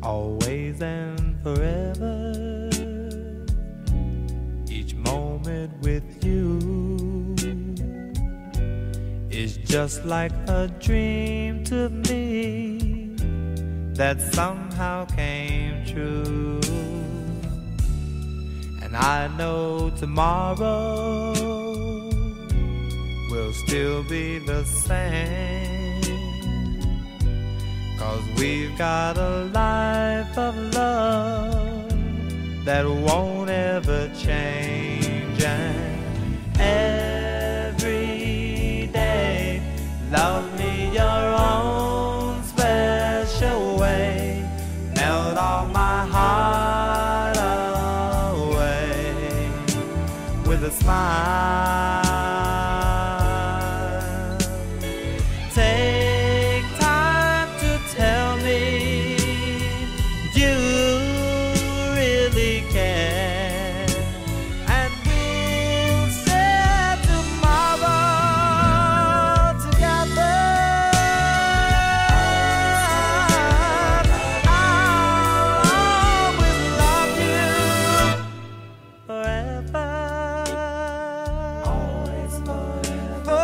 always and forever. Each moment with you is just like a dream to me that somehow came true. And I know tomorrow will still be the same, 'cause we've got a life of love that won't ever change. And every day, love me your own special way, melt all my heart away with a smile. Take time to tell me you really care, and we'll share tomorrow together. I'll always love you forever. Always forever.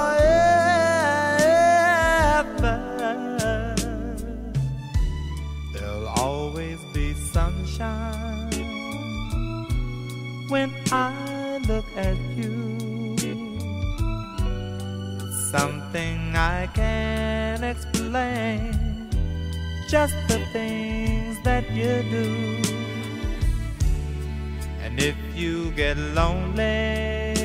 There'll always be sunshine when I look at you. Something I can't explain, just the things that you do. And if you get lonely,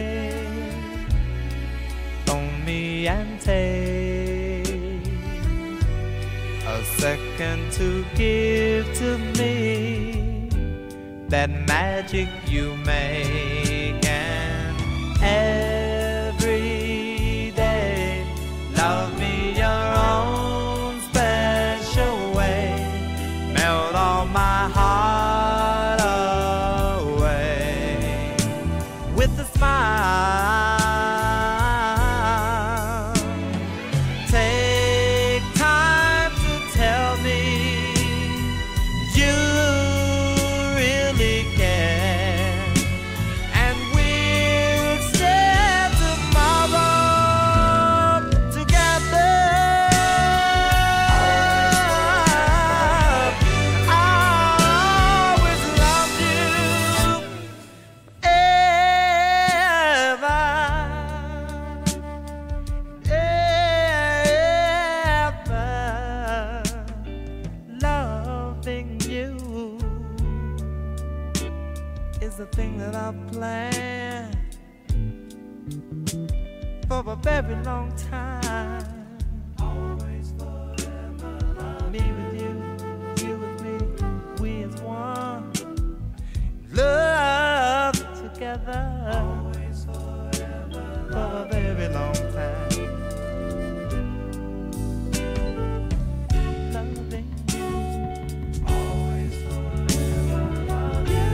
phone me and take a second to give to me that magic you make. And every day, love me your own special way, melt all my heart away with a smile. Take time to tell me you really care, and we'll share tomorrow together. I'll always love you ever, ever. Loving you is the thing that I've planned for a very long time. Always forever. Me with you, you with me, we as one. Love together. Always forever. For a very long time. Loving you. Always forever. Love you.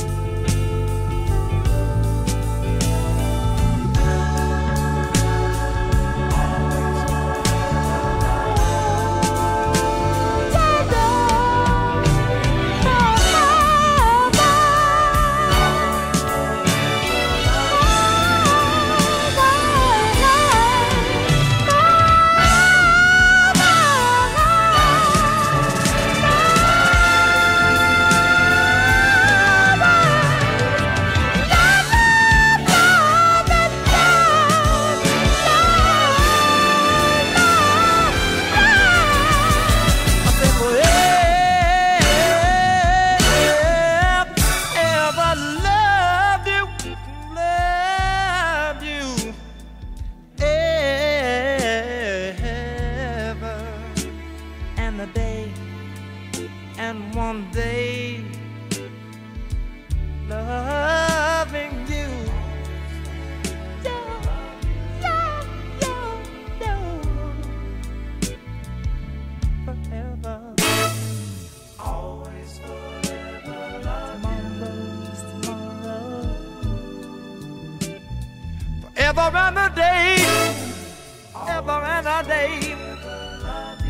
And one day, loving you, forever, always forever. Tomorrow's tomorrow, forever and a day, ever and a day.